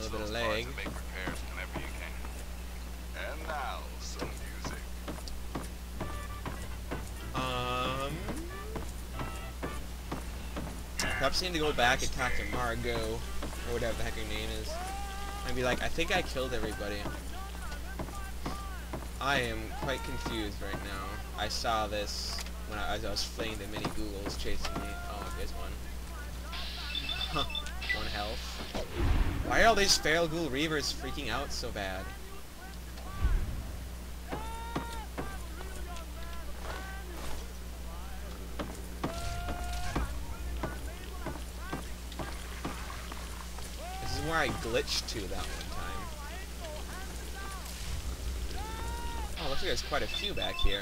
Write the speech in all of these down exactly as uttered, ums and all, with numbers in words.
little bit of lag. Make repairs whenever you can. And now, some music. Um, perhaps I need to go back and talk to Margot, or whatever the heck her name is, and be like, I think I killed everybody. I am quite confused right now. I saw this when I, as I was fleeing the mini Googles chasing me. Oh, there's one. Huh. One health. Why are all these feral ghoul reavers freaking out so bad? This is where I glitched to that one time. Oh, looks like there's quite a few back here.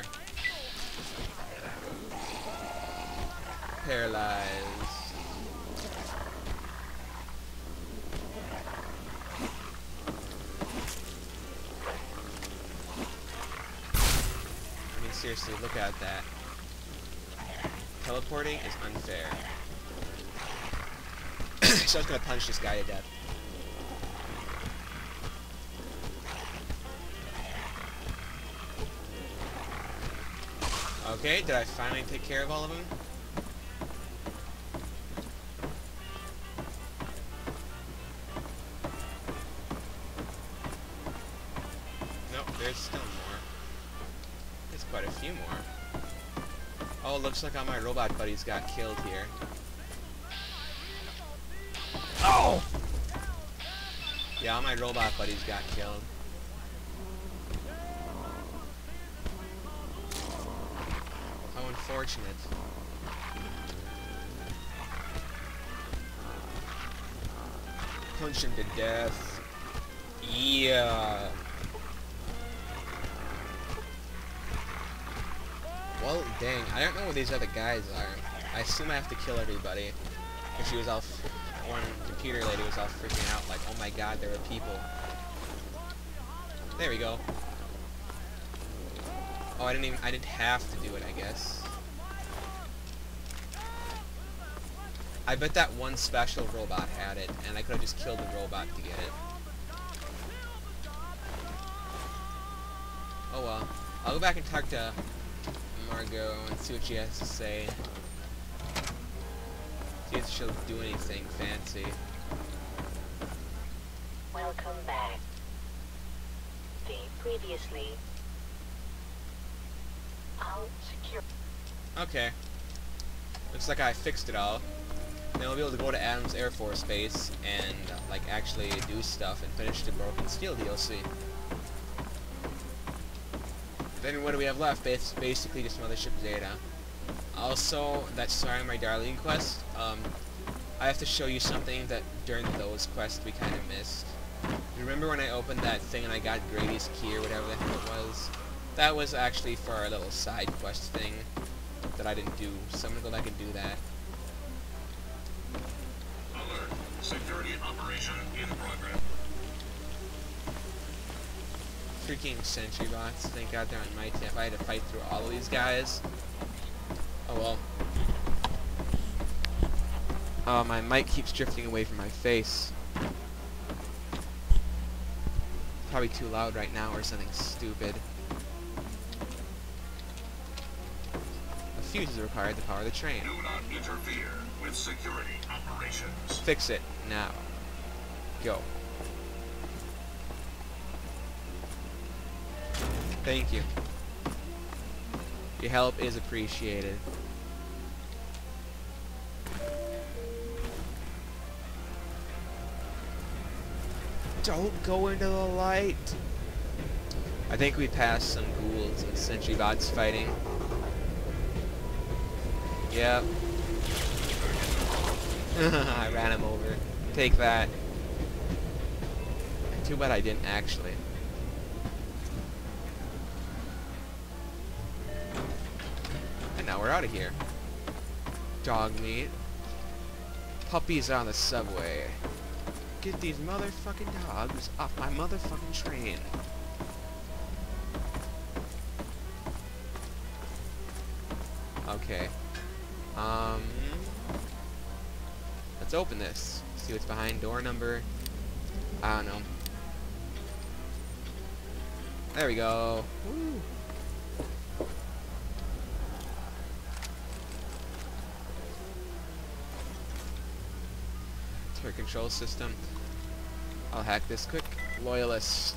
Paralyzed. I mean, seriously, look at that. Teleporting is unfair. So I was gonna punch this guy to death. Okay, did I finally take care of all of them? Nope, there's still more. There's quite a few more. Oh, looks like all my robot buddies got killed here. Oh! Yeah, all my robot buddies got killed. How unfortunate. Punch him to death. Yeah. Well, dang, I don't know where these other guys are. I assume I have to kill everybody. Because she was all, f one computer lady was all freaking out like, oh my god, there are people. There we go. Oh, I didn't even, I didn't have to do it, I guess. I bet that one special robot had it, and I could have just killed the robot to get it. Oh well. I'll go back and talk to Margot and see what she has to say. See if she'll do anything fancy. Welcome back. The previously out secure. Okay. Looks like I fixed it all. Then we'll be able to go to Adams Air Force Base and, uh, like, actually do stuff and finish the Broken Steel D L C. Then what do we have left? Bas basically just Mothership Zeta. Also, that Sorry My Darling quest, um, I have to show you something that during those quests we kind of missed. Remember when I opened that thing and I got Grady's key or whatever the heck it was? That was actually for our little side quest thing that I didn't do, so I'm gonna go back and do that. Alert. Security operation in progress. Freaking sentry bots. Thank God they're on my team. If I had to fight through all of these guys. Oh well. Oh, my mic keeps drifting away from my face. Probably too loud right now or something stupid. A fuse is required to power the train. Do not interfere with security operations. Fix it now. Go. Thank you. Your help is appreciated. Don't go into the light. I think we passed some ghouls and sentry bots fighting. Yep. I ran him over. Take that. Too bad I didn't actually. And now we're out of here. Dog meat. Puppies on the subway. Get these motherfucking dogs off my motherfucking train. Okay. Um... Let's open this. See what's behind door number... I don't know. There we go. Woo. Turret control system. I'll hack this quick. Loyalist.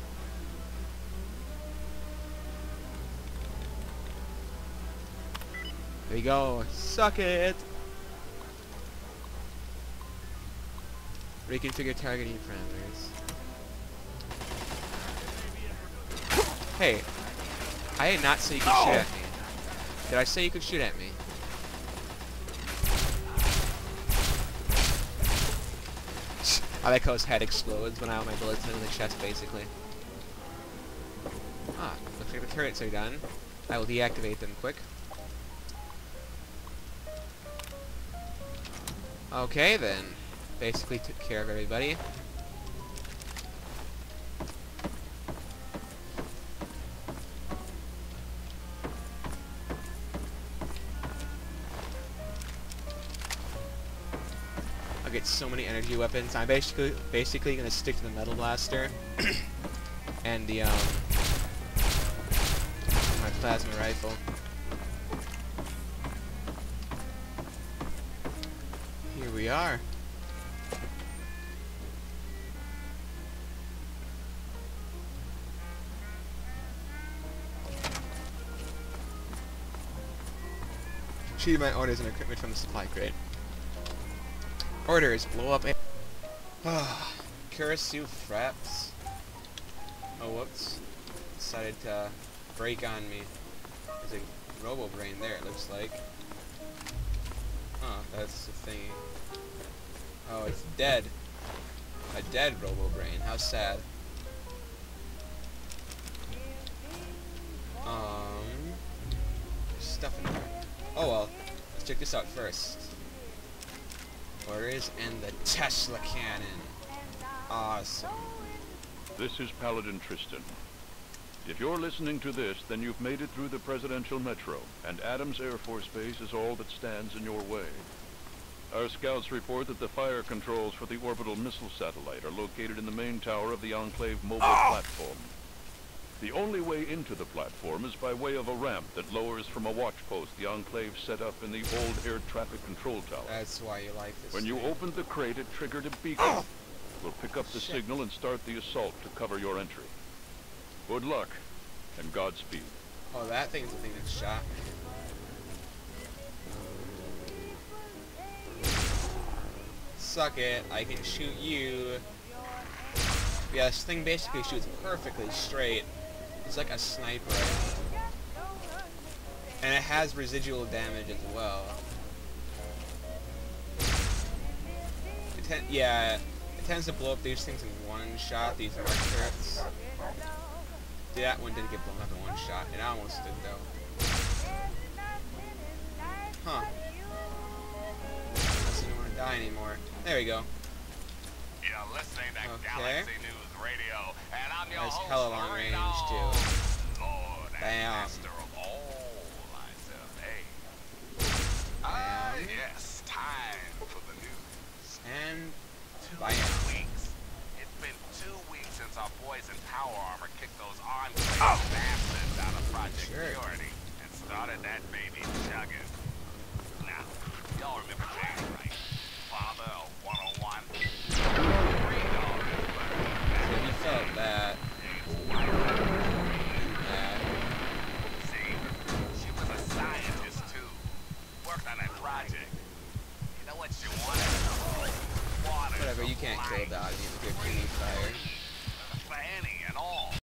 There we go. Suck it! Reconfigure targeting parameters. Hey, I did not say you could shoot at me. Did I say you could shoot at me? I like how his head explodes when I have my bullets in the chest, basically. Ah, looks like the turrets are done. I will deactivate them quick. Okay then. Basically took care of everybody. I'll get so many energy weapons. I'm basically basically gonna stick to the metal blaster and the um my plasma rifle. Here we are. Achieve my orders and equipment from the supply crate. Orders, blow up a... Ah, Kurisu Fraps. Oh, whoops. Decided to break on me. There's a Robo Brain there, it looks like. Huh, that's the thing. Oh, it's dead. A dead Robo Brain. How sad. Um... There's stuff in there. Oh well. Let's check this out first. Orders and the Tesla cannon. Awesome. This is Paladin Tristan. If you're listening to this, then you've made it through the Presidential Metro, and Adams Air Force Base is all that stands in your way. Our scouts report that the fire controls for the orbital missile satellite are located in the main tower of the Enclave mobile oh! platform. The only way into the platform is by way of a ramp that lowers from a watch post the Enclave set up in the old air traffic control tower. That's why you like this. When you opened the crate, it triggered a beacon. Oh! We'll pick up the Shit. signal and start the assault to cover your entry. Good luck, and Godspeed. Oh, that thing's the thing that shot me. Suck it, I can shoot you. Yeah, this thing basically shoots perfectly straight. It's like a sniper. And it has residual damage as well. It ten yeah, it tends to blow up these things in one shot, these mark turrets. See, that one didn't get blown up in one shot. It almost did, though. Huh. Unless you don't want to die anymore. There we go. You're listening to Okay. Galaxy News Radio, and I'm your That's host, hella long range, Reno, too. Lord and Bam. master of all lines of A. Ah, Bam. yes, time for the news. And Two bam. weeks. It's been two weeks since our boys in power armor kicked those Enclave oh. bastards out of Project Sure. Purity and started that baby chugging. Now, y'all remember James, right? Father of one oh one. So he felt that. that. See, she was a scientist too. Worked on that project. You know what she wanted? Water. Whatever, you can't kill a dog, you have a good fire. For any and all.